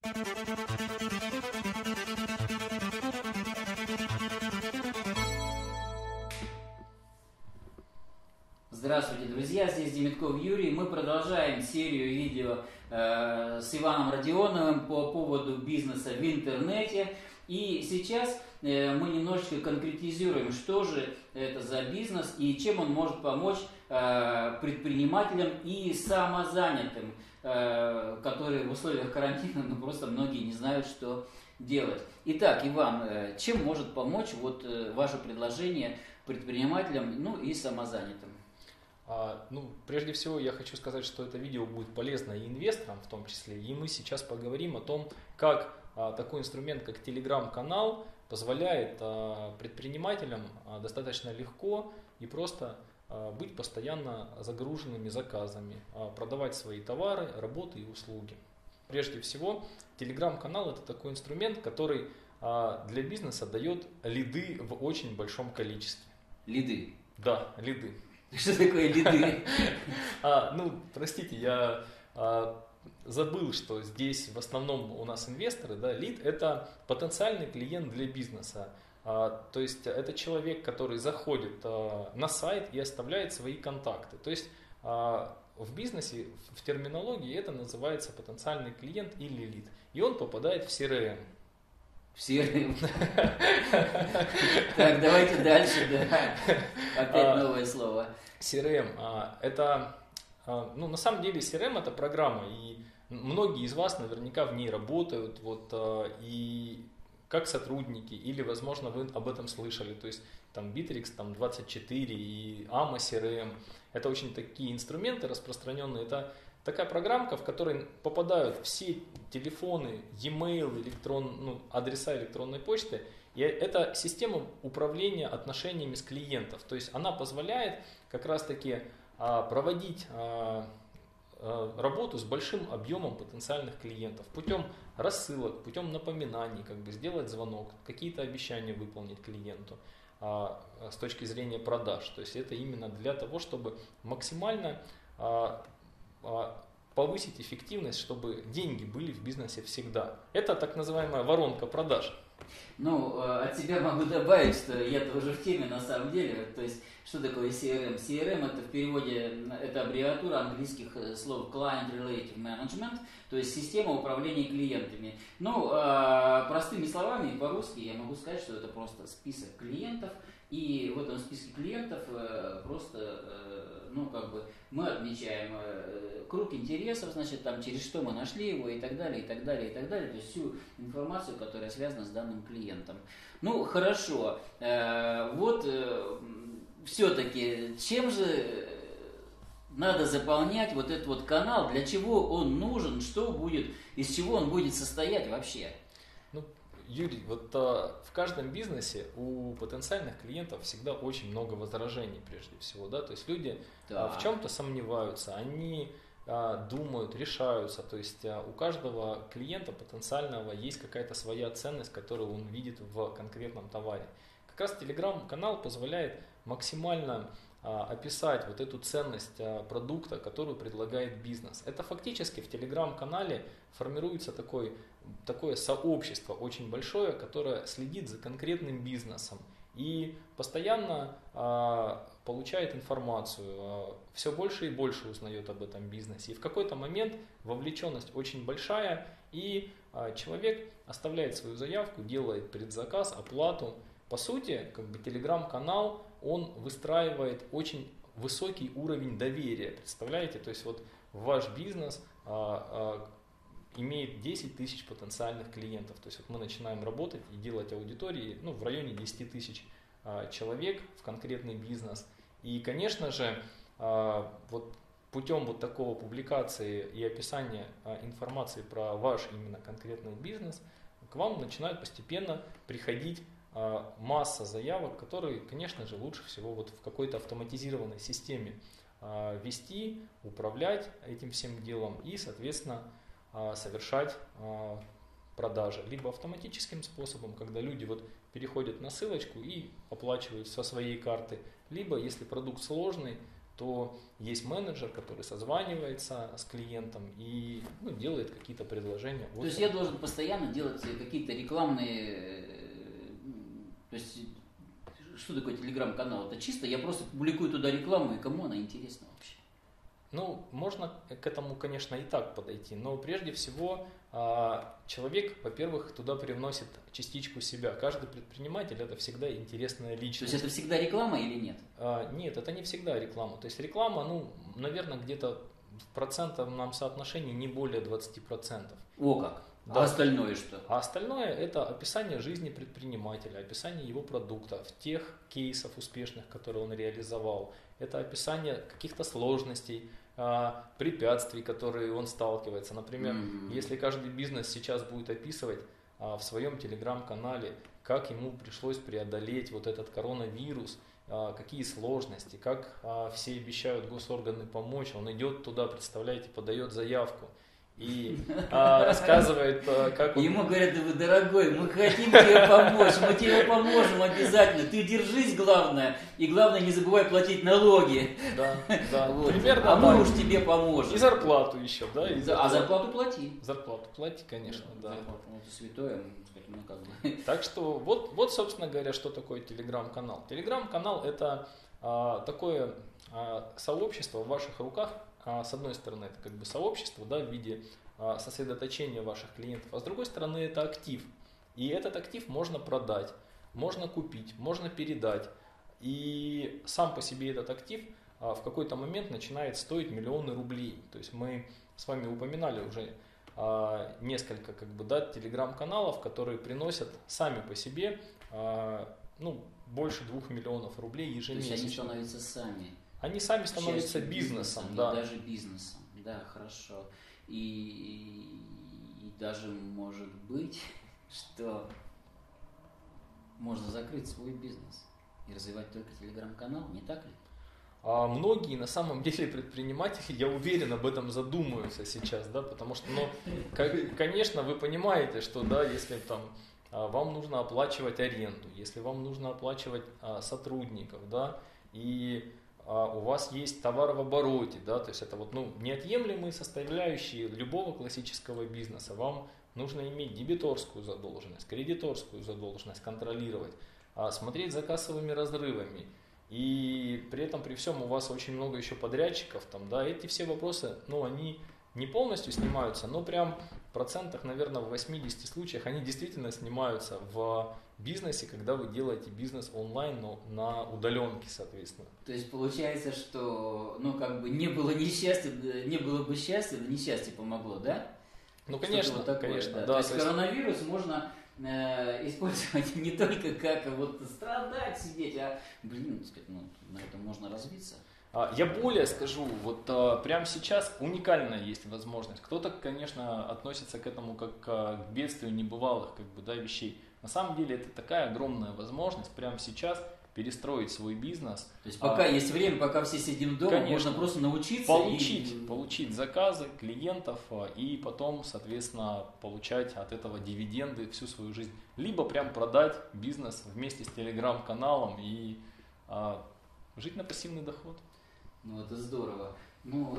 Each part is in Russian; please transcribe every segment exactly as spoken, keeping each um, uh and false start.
Здравствуйте, друзья! Здесь Демитков Юрий. Мы продолжаем серию видео э, с Иваном Родионовым по поводу бизнеса в интернете. И сейчас э, мы немножечко конкретизируем, что же это за бизнес и чем он может помочь э, предпринимателям и самозанятым, э, которые в условиях карантина, ну, просто многие не знают, что делать. Итак, Иван, э, чем может помочь вот, э, ваше предложение предпринимателям, ну и самозанятым? А, ну, прежде всего я хочу сказать, что это видео будет полезно и инвесторам в том числе. И мы сейчас поговорим о том, как а, такой инструмент, как Telegram-канал, позволяет а, предпринимателям а, достаточно легко и просто а, быть постоянно загруженными заказами, а, продавать свои товары, работы и услуги. Прежде всего, Telegram-канал — это такой инструмент, который а, для бизнеса дает лиды в очень большом количестве. Лиды? Да, лиды. Что такое лиды? А, ну, простите, я а, забыл, что здесь в основном у нас инвесторы, да, лид — это потенциальный клиент для бизнеса. А, то есть это человек, который заходит а, на сайт и оставляет свои контакты. То есть а, в бизнесе, в терминологии это называется потенциальный клиент или лид. И он попадает в си эр эм. В си эр эм. Так, давайте дальше, да. Опять новое слово. си эр эм это, ну, на самом деле си эр эм это программа, и многие из вас наверняка в ней работают, вот, и как сотрудники, или, возможно, вы об этом слышали, то есть там Bittrex, там двадцать четыре и эй эм эй си эр эм, это очень такие инструменты распространенные, это такая программка, в которой попадают все телефоны, e-mail, электрон, ну, адреса электронной почты. И это система управления отношениями с клиентом. То есть она позволяет как раз таки а, проводить а, а, работу с большим объемом потенциальных клиентов. Путем рассылок, путем напоминаний, как бы сделать звонок, какие-то обещания выполнить клиенту а, с точки зрения продаж. То есть это именно для того, чтобы максимально а, повысить эффективность, чтобы деньги были в бизнесе всегда. Это так называемая воронка продаж. Ну, от себя могу добавить, что я тоже в теме на самом деле. То есть, что такое си эр эм? си эр эм — это в переводе, это аббревиатура английских слов Client Relative Management, то есть система управления клиентами. Ну, простыми словами, по-русски я могу сказать, что это просто список клиентов, и в этом списке клиентов просто, ну, как бы, мы отмечаем круг интересов, значит, там, через что мы нашли его, и так далее, и так далее, и так далее, то есть всю информацию, которая связана с данным клиентом. Ну, хорошо, вот все-таки чем же надо заполнять вот этот вот канал, для чего он нужен, что будет, из чего он будет состоять вообще? Ну, Юрий, вот а, в каждом бизнесе у потенциальных клиентов всегда очень много возражений прежде всего, да, то есть люди да. а, в чем-то сомневаются, они а, думают, решаются, то есть а, у каждого клиента потенциального есть какая-то своя ценность, которую он видит в конкретном товаре. Как раз Telegram-канал позволяет максимально а, описать вот эту ценность а, продукта, которую предлагает бизнес. Это фактически в Telegram-канале формируется такой, такое сообщество очень большое, которое следит за конкретным бизнесом и постоянно а, получает информацию, а, все больше и больше узнает об этом бизнесе. И в какой-то момент вовлеченность очень большая, и а, человек оставляет свою заявку, делает предзаказ, оплату. По сути, как бы Telegram-канал, он выстраивает очень высокий уровень доверия. Представляете? То есть вот ваш бизнес а, а, имеет десять тысяч потенциальных клиентов. То есть вот мы начинаем работать и делать аудитории, ну, в районе десять тысяч а, человек в конкретный бизнес. И, конечно же, а, вот путем вот такого публикации и описания а, информации про ваш именно конкретный бизнес к вам начинают постепенно приходить масса заявок, которые, конечно же, лучше всего вот в какой-то автоматизированной системе вести, управлять этим всем делом и, соответственно, совершать продажи. Либо автоматическим способом, когда люди вот переходят на ссылочку и оплачивают со своей карты, либо, если продукт сложный, то есть менеджер, который созванивается с клиентом и ну, делает какие-то предложения. То есть я должен постоянно делать какие-то рекламные... То есть что такое телеграм-канал? Это чисто я просто публикую туда рекламу, и кому она интересна вообще? Ну, можно к этому, конечно, и так подойти, но прежде всего человек, во-первых, туда привносит частичку себя. Каждый предприниматель – это всегда интересная личность. То есть это всегда реклама или нет? Нет, это не всегда реклама. То есть реклама, ну, наверное, где-то в процентном соотношении не более двадцати процентов. О как! Да. А остальное что? А остальное – это описание жизни предпринимателя, описание его продуктов, тех кейсов успешных, которые он реализовал. Это описание каких-то сложностей, препятствий, которые он сталкивается. Например, mm-hmm. если каждый бизнес сейчас будет описывать а, в своем телеграм-канале, как ему пришлось преодолеть вот этот коронавирус, а, какие сложности, как а, все обещают госорганы помочь, он идет туда, представляете, подает заявку и а, рассказывает, а, как он... Ему говорят: дорогой, мы хотим тебе помочь, мы тебе поможем обязательно, ты держись, главное, и главное не забывай платить налоги. Да, да. Вот. Примерно, а мы да. уж тебе поможем. И зарплату еще, да? И зарплату. А зарплату плати. Зарплату плати, конечно, да. Зарплату, это святое, ну, как бы. Так что вот, вот, собственно говоря, что такое телеграм-канал. Телеграм-канал – это а, такое а, сообщество в ваших руках. А, с одной стороны, это как бы сообщество, да, в виде а, сосредоточения ваших клиентов, а с другой стороны, это актив. И этот актив можно продать, можно купить, можно передать. И сам по себе этот актив а, в какой-то момент начинает стоить миллионы рублей. То есть мы с вами упоминали уже а, несколько как бы, да, телеграм-каналов, которые приносят сами по себе а, ну, больше двух миллионов рублей ежемесячно. То есть они становятся сами. Они сами становятся бизнесом, бизнесом, да. И даже бизнесом, да, хорошо. И, и даже может быть, что можно закрыть свой бизнес и развивать только телеграм-канал, не так ли? А многие на самом деле предприниматели, я уверен, об этом задумываются сейчас, да, потому что, ну, как, конечно, вы понимаете, что, да, если там вам нужно оплачивать аренду, если вам нужно оплачивать а, сотрудников, да, и у вас есть товар в обороте, да, то есть это вот, ну, неотъемлемые составляющие любого классического бизнеса. Вам нужно иметь дебиторскую задолженность, кредиторскую задолженность, контролировать, смотреть за кассовыми разрывами. И при этом, при всем, у вас очень много еще подрядчиков, там, да, эти все вопросы, ну, они не полностью снимаются, но прям в процентах, наверное, в восьмидесяти случаях они действительно снимаются в бизнесе, когда вы делаете бизнес онлайн, но на удаленке, соответственно. То есть получается, что, ну, как бы не было несчастья, не было бы счастья, да несчастье помогло, да? Ну, конечно, вот такое, конечно, да. да. То есть, то есть коронавирус можно э, использовать не только как вот страдать, сидеть, а, блин, так сказать, ну, на этом можно развиться. Я более скажу, вот прямо сейчас уникальная есть возможность. Кто-то, конечно, относится к этому как к бедствию небывалых как бы, да, вещей. На самом деле это такая огромная возможность прямо сейчас перестроить свой бизнес. То есть пока а, есть время, пока все сидим дома, конечно, можно просто научиться. Получить, и... получить заказы клиентов и потом, соответственно, получать от этого дивиденды всю свою жизнь. Либо прям продать бизнес вместе с телеграм-каналом и а, жить на пассивный доход. Ну, это здорово. Ну,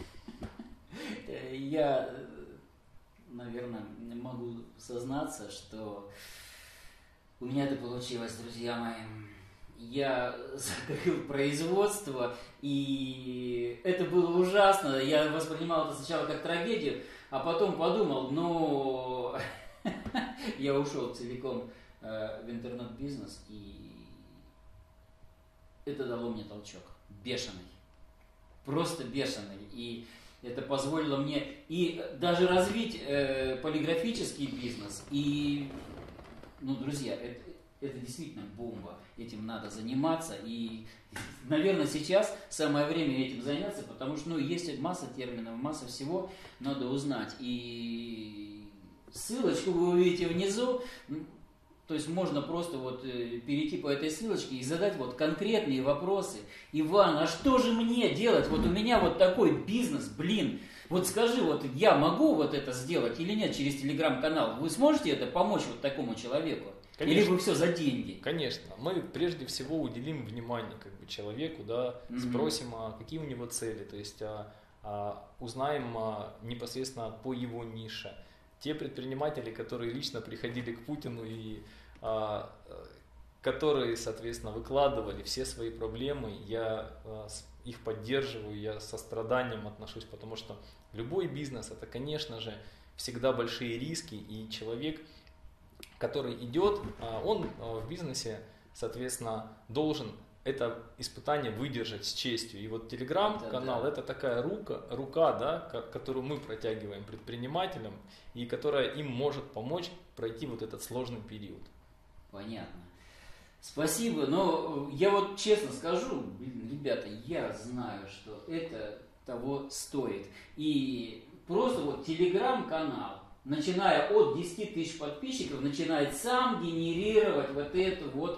я, наверное, могу сознаться, что у меня это получилось, друзья мои. Я закрыл производство, и это было ужасно. Я воспринимал это сначала как трагедию, а потом подумал, ну, я ушел целиком в интернет-бизнес, и это дало мне толчок бешеный. Просто бешеный. И это позволило мне и даже развить э, полиграфический бизнес. И, ну, друзья, это, это действительно бомба. Этим надо заниматься. И, наверное, сейчас самое время этим заняться, потому что, ну, есть масса терминов, масса всего надо узнать. И ссылочку вы увидите внизу. То есть можно просто вот перейти по этой ссылочке и задать вот конкретные вопросы. Иван, а что же мне делать? Вот у меня вот такой бизнес, блин. Вот скажи, вот я могу вот это сделать или нет через телеграм-канал? Вы сможете это помочь вот такому человеку? Конечно. Или вы все за деньги? Конечно. Мы прежде всего уделим внимание как бы, человеку, да, mm-hmm. спросим, а, какие у него цели, то есть а, а, узнаем а, непосредственно по его нише. Те предприниматели, которые лично приходили к Путину и а, которые, соответственно, выкладывали все свои проблемы, я а, их поддерживаю, я со страданием отношусь, потому что любой бизнес это, конечно же, всегда большие риски, и человек, который идет, он в бизнесе, соответственно, должен это испытание выдержать с честью. И вот телеграм-канал да, да. это такая рука, рука да, которую мы протягиваем предпринимателям, и которая им может помочь пройти вот этот сложный период. Понятно. Спасибо, но я вот честно скажу, ребята, я знаю, что это того стоит. И просто вот телеграм-канал, начиная от десяти тысяч подписчиков, начинает сам генерировать вот эту вот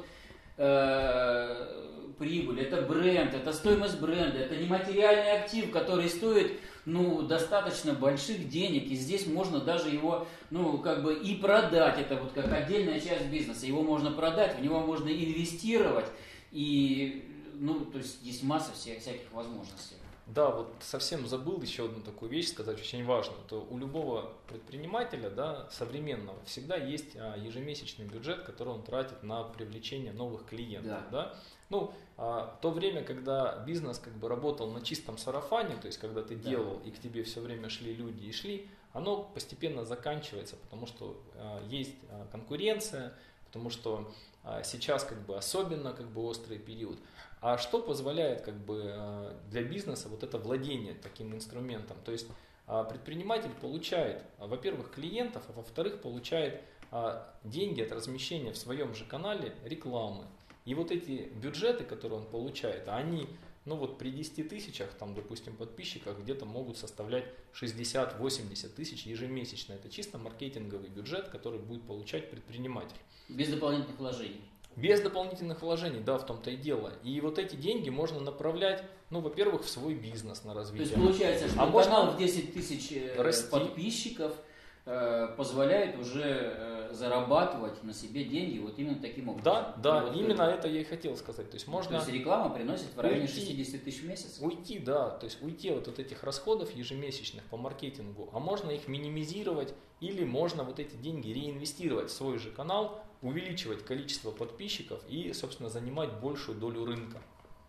э, прибыль. Это бренд, это стоимость бренда, это нематериальный актив, который стоит ну, достаточно больших денег. И здесь можно даже его ну, как бы и продать. Это вот как отдельная часть бизнеса. Его можно продать, в него можно инвестировать. И ну, то есть есть масса всех, всяких возможностей. Да, вот совсем забыл еще одну такую вещь сказать, очень важную. То у любого предпринимателя, да, современного, всегда есть а, ежемесячный бюджет, который он тратит на привлечение новых клиентов. Да. Да? Ну, а, то время, когда бизнес как бы работал на чистом сарафане, то есть когда ты да. делал и к тебе все время шли люди и шли, оно постепенно заканчивается, потому что а, есть а, конкуренция, потому что а, сейчас как бы особенно как бы острый период. А что позволяет как бы, для бизнеса вот это владение таким инструментом? То есть предприниматель получает, во-первых, клиентов, а во-вторых, получает деньги от размещения в своем же канале рекламы. И вот эти бюджеты, которые он получает, они ну вот при десяти тысячах, там, допустим, подписчиках где-то могут составлять шестьдесят-восемьдесят тысяч ежемесячно. Это чисто маркетинговый бюджет, который будет получать предприниматель. Без дополнительных вложений. Без дополнительных вложений, да, в том-то и дело. И вот эти деньги можно направлять, ну, во-первых, в свой бизнес на развитие. То есть получается, что а канал в десять тысяч расти. Подписчиков э, позволяет уже э, зарабатывать на себе деньги вот именно таким образом. Да, да, вот именно это... это я и хотел сказать. То есть можно... То есть реклама приносит в районе шестьдесят тысяч в месяц? Уйти, да, то есть уйти вот от этих расходов ежемесячных по маркетингу, а можно их минимизировать или можно вот эти деньги реинвестировать в свой же канал, увеличивать количество подписчиков и, собственно, занимать большую долю рынка.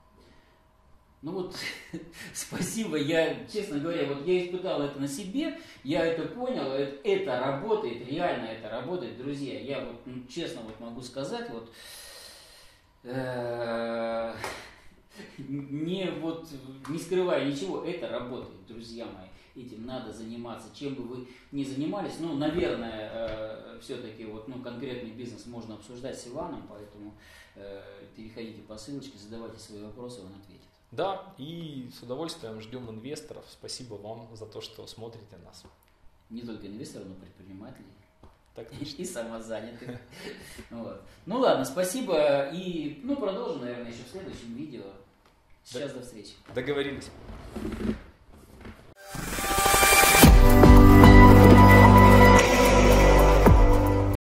Ну вот, спасибо, я, честно говоря, вот я испытал это на себе, я это понял, это, это работает, реально это работает, друзья, я вот ну, честно вот могу сказать, вот, э, не вот, не скрывая ничего, это работает, друзья мои. Этим надо заниматься, чем бы вы ни занимались. Ну, наверное, э, все-таки вот, ну, конкретный бизнес можно обсуждать с Иваном, поэтому э, переходите по ссылочке, задавайте свои вопросы, он ответит. Да, и с удовольствием ждем инвесторов. Спасибо вам за то, что смотрите нас. Не только инвесторов, но и предпринимателей. Так и самозанятых. Ну ладно, спасибо. И ну продолжим, наверное, еще в следующем видео. Сейчас до встречи. Договорились.